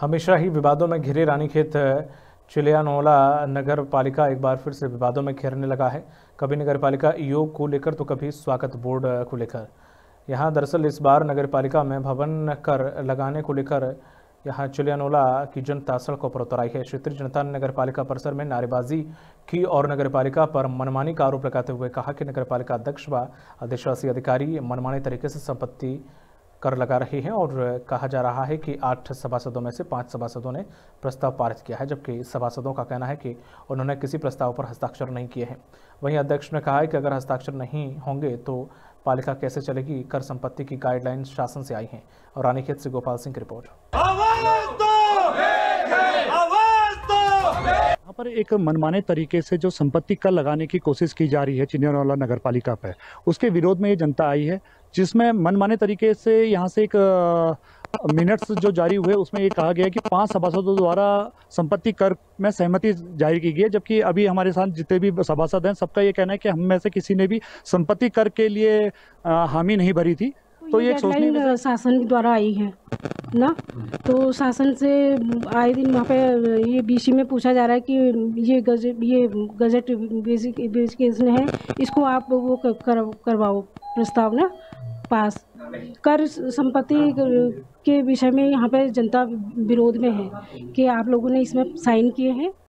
हमेशा ही विवादों में घिरे रानीखेत चिलियानौला नगर पालिका एक बार फिर से विवादों में घिरने लगा है। कभी नगर पालिका ईओ को लेकर तो कभी स्वागत बोर्ड को लेकर। यहां दरअसल इस बार नगर पालिका में भवन कर लगाने को लेकर यहां चिलियानौला की जनता सड़कों पर उतर आई है। क्षेत्रीय जनता ने नगर पालिका परिसर में नारेबाजी की और नगर पालिका पर मनमानी का आरोप लगाते हुए कहा कि नगर पालिका अध्यक्ष व अधिशासी अधिकारी मनमाने तरीके से संपत्ति कर लगा रहे हैं और कहा जा रहा है कि 8 सभासदों में से 5 सभासदों ने प्रस्ताव पारित किया है, जबकि सभासदों का कहना है कि उन्होंने किसी प्रस्ताव पर हस्ताक्षर नहीं किए हैं। वहीं अध्यक्ष ने कहा है कि अगर हस्ताक्षर नहीं होंगे तो पालिका कैसे चलेगी। कर संपत्ति की गाइडलाइन शासन से आई हैं। और रानीखेत से गोपाल सिंह की रिपोर्ट। यहाँ पर एक मनमाने तरीके से जो संपत्ति कर लगाने की कोशिश की जा रही है चिलियानौला नगर पालिका पर, उसके विरोध में ये जनता आई है, जिसमें मनमाने तरीके से यहाँ से एक मिनट्स जो जारी हुए उसमें ये कहा गया कि 5 सभासदों द्वारा संपत्ति कर में सहमति जारी की गई है, जबकि अभी हमारे साथ जितने भी सभासद हैं सबका ये कहना है कि हम में से किसी ने भी संपत्ति कर के लिए हामी नहीं भरी थी। तो ये गाइडलाइन शासन द्वारा आई है ना, तो शासन से आए दिन वहाँ पे ये बीसी में पूछा जा रहा है कि ये गजट बेसिक है, इसको आप वो करवाओ प्रस्ताव ना पास। कर संपत्ति के विषय में यहाँ पे जनता विरोध में है कि आप लोगों ने इसमें साइन किए हैं।